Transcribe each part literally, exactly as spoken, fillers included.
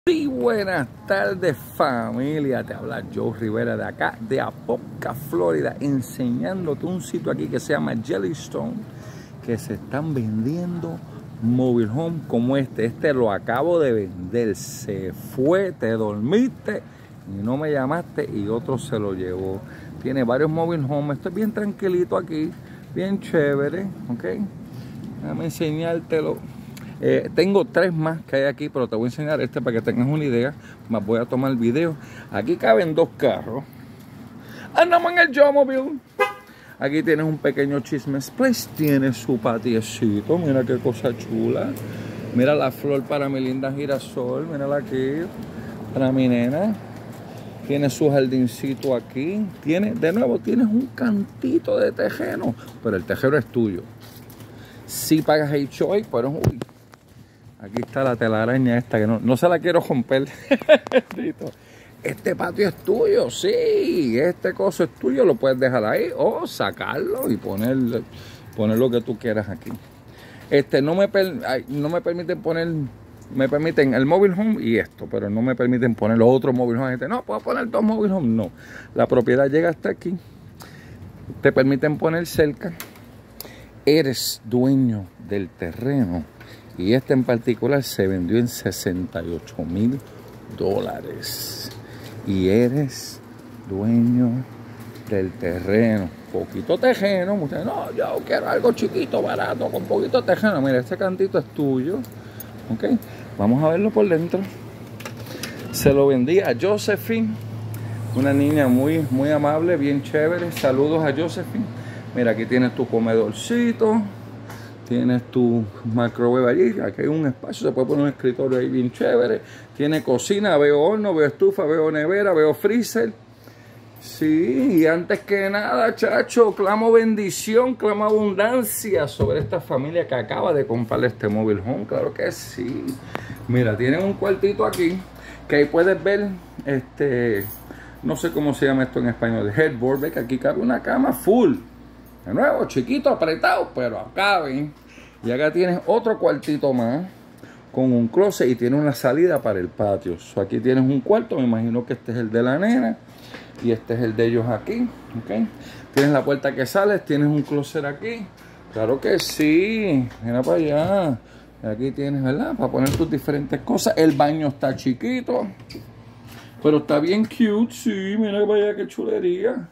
Sí, buenas tardes familia, te habla Joe Rivera de acá, de Apopka, Florida, enseñándote un sitio aquí que se llama Jellystone, que se están vendiendo mobile home como este. Este lo acabo de vender, se fue, te dormiste y no me llamaste y otro se lo llevó. Tiene varios mobile home, estoy bien tranquilito aquí, bien chévere, ok. Déjame enseñártelo. Eh, tengo tres más que hay aquí, pero te voy a enseñar este para que tengas una idea. Más voy a tomar el video. Aquí caben dos carros. Andamos en el Jomobile. Aquí tienes un pequeño Chismes Place. Tiene su patiecito. Mira qué cosa chula. Mira la flor para mi linda girasol. Mírala aquí. Para mi nena. Tiene su jardincito aquí. Tiene, de nuevo, tienes un cantito de tejeno. Pero el tejero es tuyo. Si pagas H O A, pero uy. Aquí está la telaraña esta, que no, no se la quiero romper. Este patio es tuyo, sí. Este coso es tuyo, lo puedes dejar ahí o sacarlo y poner, poner lo que tú quieras aquí. Este, no me, per, no me permiten poner, me permiten el mobile home y esto, pero no me permiten poner los otros mobile home. Este, no, puedo poner dos mobile home, no. La propiedad llega hasta aquí. Te permiten poner cerca. Eres dueño del terreno. Y este en particular se vendió en sesenta y ocho mil dólares. Y eres dueño del terreno. Poquito tejeno. Usted, no, yo quiero algo chiquito, barato, con poquito tejeno. Mira, este cantito es tuyo. Ok, vamos a verlo por dentro. Se lo vendí a Josephine. Una niña muy, muy amable, bien chévere. Saludos a Josephine. Mira, aquí tienes tu comedorcito. Tienes tu microwave allí, aquí hay un espacio, se puede poner un escritorio ahí bien chévere. Tiene cocina, veo horno, veo estufa, veo nevera, veo freezer. Sí, y antes que nada, chacho, clamo bendición, clamo abundancia sobre esta familia que acaba de comprar este mobile home. Claro que sí. Mira, tienen un cuartito aquí, que ahí puedes ver, este, no sé cómo se llama esto en español, el headboard, ve que aquí cabe una cama full. De nuevo, chiquito, apretado, pero acá ven. Y acá tienes otro cuartito más con un closet y tiene una salida para el patio. So, aquí tienes un cuarto, me imagino que este es el de la nena y este es el de ellos aquí. ¿Okay? Tienes la puerta que sales, tienes un closet aquí. Claro que sí, mira para allá. Aquí tienes, ¿verdad? Para poner tus diferentes cosas. El baño está chiquito, pero está bien cute, sí. Mira para allá qué chulería.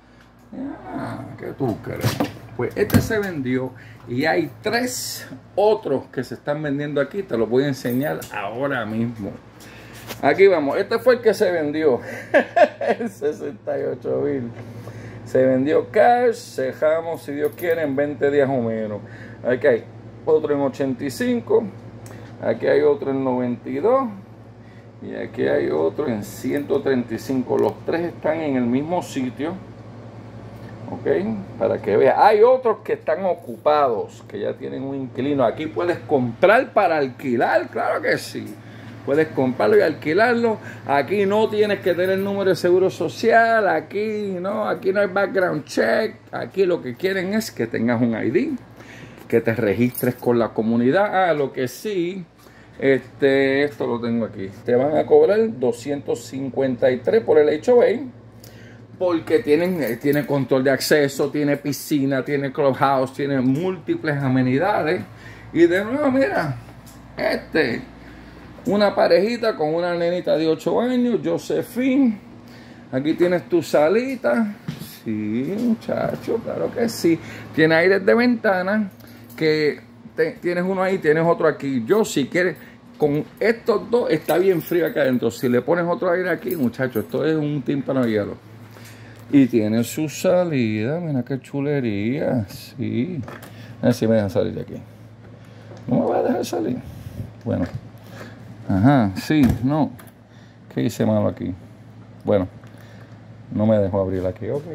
Ah, ¿qué tú crees? Pues este se vendió y hay tres otros que se están vendiendo aquí. Te los voy a enseñar ahora mismo. Aquí vamos. Este fue el que se vendió. El sesenta y ocho mil. Se vendió cash. Dejamos, si Dios quiere, en veinte días o menos. Aquí hay otro en ochenta y cinco. Aquí hay otro en noventa y dos. Y aquí hay otro en ciento treinta y cinco. Los tres están en el mismo sitio. Ok, para que veas. Hay otros que están ocupados, que ya tienen un inquilino. Aquí puedes comprar para alquilar, claro que sí. Puedes comprarlo y alquilarlo. Aquí no tienes que tener número de seguro social. Aquí no, aquí no hay background check. Aquí lo que quieren es que tengas un I D, que te registres con la comunidad. Ah, lo que sí, este, esto lo tengo aquí. Te van a cobrar doscientos cincuenta y tres por el H O A. Porque tienen, tiene control de acceso, tiene piscina, tiene clubhouse, tiene múltiples amenidades. Y de nuevo, mira, este, una parejita con una nenita de ocho años, Josephine. Aquí tienes tu salita. Sí, muchacho, claro que sí. Tiene aires de ventana, que te, tienes uno ahí, tienes otro aquí. Yo, si quieres, con estos dos está bien frío acá adentro. Si le pones otro aire aquí, muchacho, esto es un tímpano de hielo. Y tiene su salida, mira qué chulería, sí. A ver si me dejan salir de aquí. ¿No me va a dejar salir? Bueno. Ajá, sí, no. ¿Qué hice malo aquí? Bueno, no me dejó abrir aquí, ok.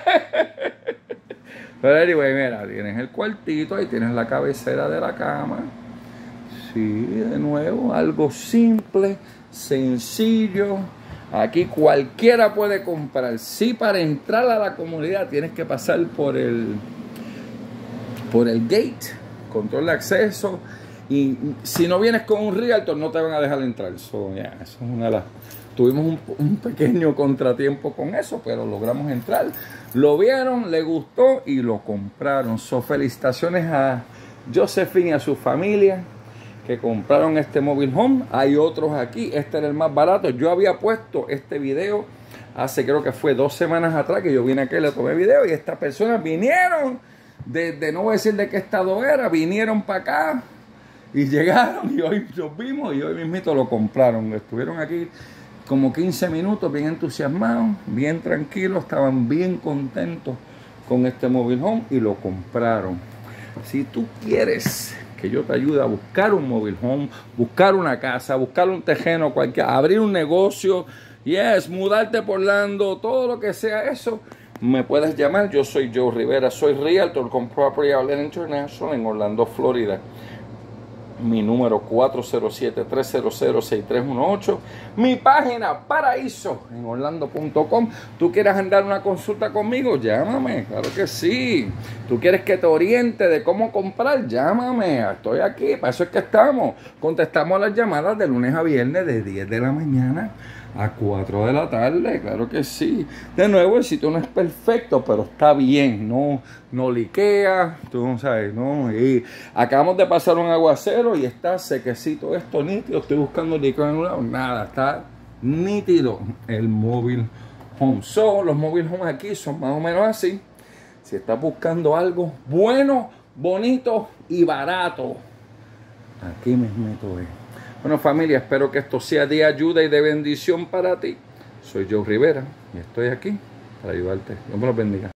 Pero anyway, mira, tienes el cuartito, ahí tienes la cabecera de la cama. Sí, de nuevo, algo simple, sencillo. Aquí cualquiera puede comprar. Sí, para entrar a la comunidad tienes que pasar por el por el gate, control de acceso, Y si no vienes con un realtor, no te van a dejar entrar. So, yeah, eso es una de las... Tuvimos un, un pequeño contratiempo con eso, pero logramos entrar. Lo vieron, le gustó y lo compraron. So, felicitaciones a Josephine y a su familia que compraron este mobile home. Hay otros aquí. Este era el más barato. Yo había puesto este video hace, creo que fue dos semanas atrás, que yo vine aquí y le tomé video. Y estas personas vinieron, de, de no voy a decir de qué estado era, vinieron para acá. Y llegaron y hoy los vimos y hoy mismito lo compraron. Estuvieron aquí como quince minutos bien entusiasmados, bien tranquilos, estaban bien contentos con este mobile home y lo compraron. Si tú quieres que yo te ayude a buscar un mobile home, buscar una casa, buscar un terreno, cualquier, abrir un negocio, yes, mudarte por Orlando, todo lo que sea eso, me puedes llamar. Yo soy Joe Rivera, soy Realtor con Property Outlet International en Orlando, Florida. Mi número cuatro cero siete, tres cero cero, seis tres uno ocho. Mi página Paraíso en Orlando punto com. ¿Tú quieres andar una consulta conmigo? Llámame, claro que sí. ¿Tú quieres que te oriente de cómo comprar? Llámame, estoy aquí, para eso es que estamos. Contestamos las llamadas de lunes a viernes de diez de la mañana a cuatro de la tarde, claro que sí. De nuevo, el sitio no es perfecto, pero está bien, no, no liquea, tú no sabes, no. Y acabamos de pasar un aguacero y está sequecito esto, nítido. Estoy buscando liqueo en un lado, nada, está nítido el mobile home. So, los mobile homes aquí son más o menos así. Si estás buscando algo bueno, bonito y barato, aquí mismo es. Bueno, familia, espero que esto sea de ayuda y de bendición para ti. Soy Joe Rivera y estoy aquí para ayudarte. Dios me los bendiga.